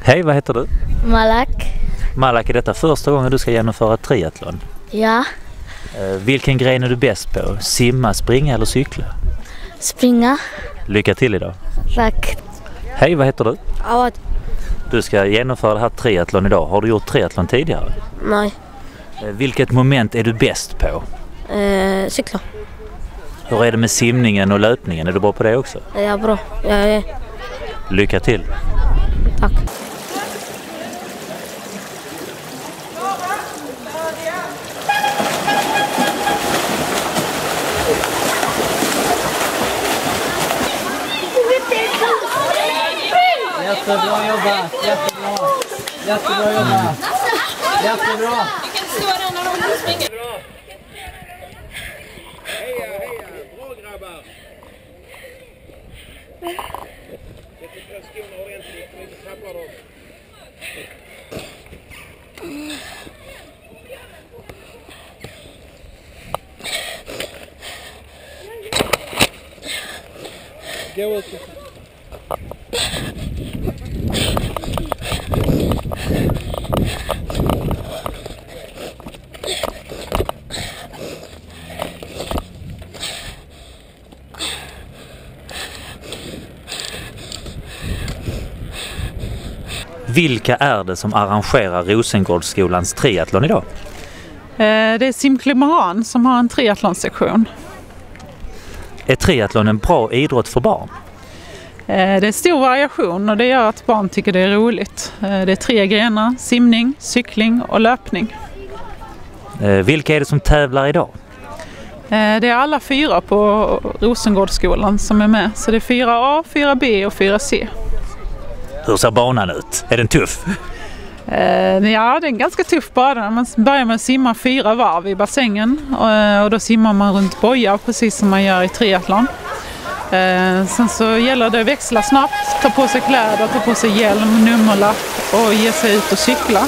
Hej, vad heter du? Malak. Malak, är detta första gången du ska genomföra triathlon? Ja. Vilken gren är du bäst på? Simma, springa eller cykla? Springa. Lycka till idag. Tack. Hej, vad heter du? Awad. Du ska genomföra det här triathlon idag. Har du gjort triathlon tidigare? Nej. Vilket moment är du bäst på? Cykla. Hur är det med simningen och löpningen? Är du bra på det också? Ja, bra. Ja. Lycka till. Tack. Jättebra jobbat, jättebra. Jättebra jobbat. Jättebra. Du kan stå där när de springer. Heja, bra grabbar. Sätt upp skorna ordentligt, så inte tappar dem. Gå ut. Vilka är det som arrangerar Rosengårdsskolans triathlon idag? Det är Simklimaran som har en triathlonsektion. Är triathlon en bra idrott för barn? Det är stor variation och det gör att barn tycker det är roligt. Det är 3 grenar: simning, cykling och löpning. Vilka är det som tävlar idag? Det är alla 4 på Rosengårdsskolan som är med. Så det är 4A, 4B och 4C. Hur ser banan ut? Är den tuff? Ja, det är en ganska tuff bana. Man börjar med att simma 4 varv i bassängen och då simmar man runt bojar precis som man gör i triathlon. Sen så gäller det att växla snabbt, ta på sig kläder, ta på sig hjälm, nummerlapp och ge sig ut och cykla.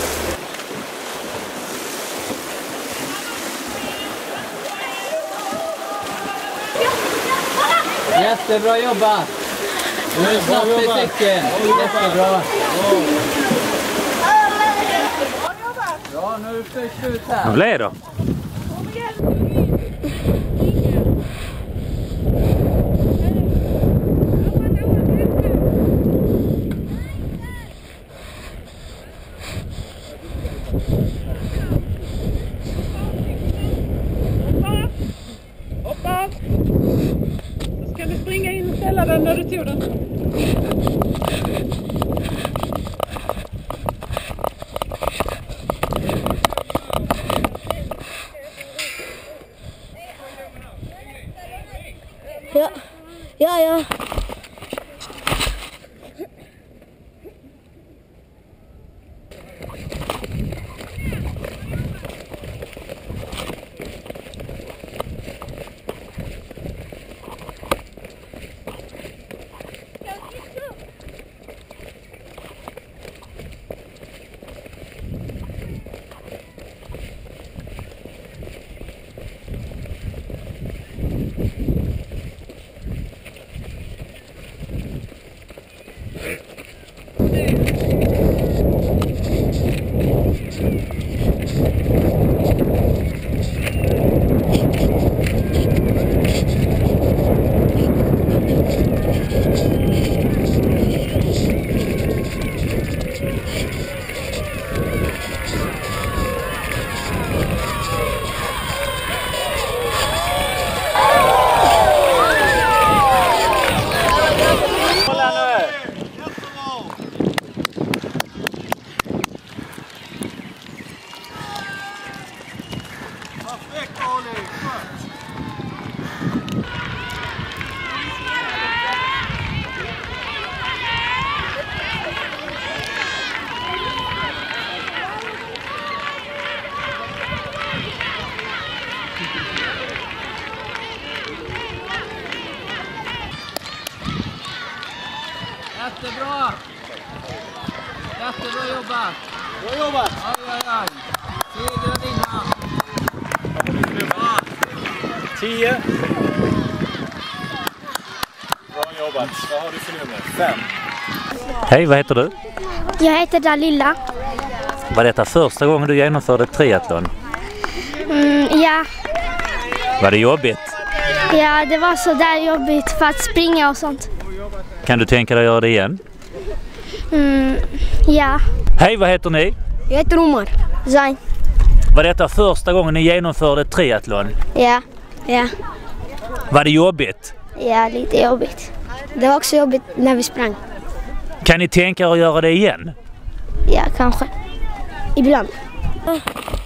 Jättebra jobbat. Nu är snabbt i cykeln. Jättebra. Ja, nu är det slut här. Vad blir det? Hoppa! Så ska du springa in och ställa den när du tog den. Ja. Jättebra! Jättebra jobbat! Bra jobbat! Aj. Segrar vinna! 10. Bra jobbat. Vad har du för nummer? 5. Hej, vad heter du? Jag heter Dalila. Var detta första gången du genomförde ett triathlon? Ja. Var det jobbigt? Ja, det var så där jobbigt för att springa och sånt. Kan du tänka dig att göra det igen? Ja. Hej, vad heter ni? Jag heter Omar. Zain. Var detta första gången ni genomförde ett triathlon? Ja. Ja. Var det jobbigt? Ja, lite jobbigt. Det var också jobbigt när vi sprang. Kan ni tänka er att göra det igen? Ja, kanske. Ibland.